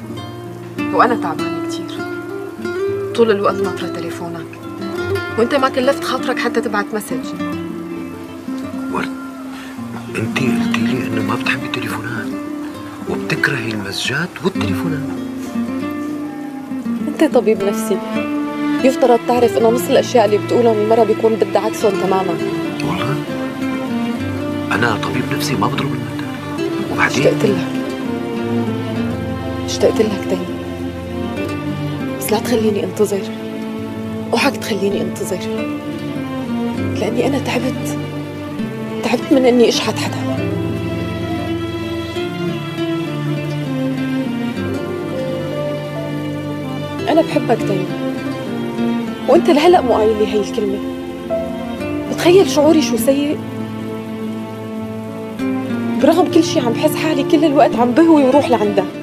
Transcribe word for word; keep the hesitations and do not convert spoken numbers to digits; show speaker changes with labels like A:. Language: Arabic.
A: وأنا تعبانة كتير، طول الوقت ناطرة تليفونك، وأنت ما كلفت خاطرك حتى تبعت مسج.
B: ورد، أنت قلتي لي إنه ما بتحبي التليفونات وبتكرهي المسجات والتليفونات.
A: أنت طبيب نفسي، يفترض تعرف إنه نص الأشياء اللي بتقولهم المرة بيكون بدها عكسهم تماما.
B: والله أنا طبيب نفسي ما بضرب المثل. وبعدين
A: اشتقت لك اشتقت لك تاني، بس لا تخليني انتظر، اوعك تخليني انتظر، لأني أنا تعبت تعبت من إني أشحت حدا. أنا بحبك تاني، وأنت لهلأ مو قايل لي هي الكلمة. بتخيل شعوري شو سيء؟ برغم كل شي عم بحس حالي كل الوقت عم بهوي وروح لعندك.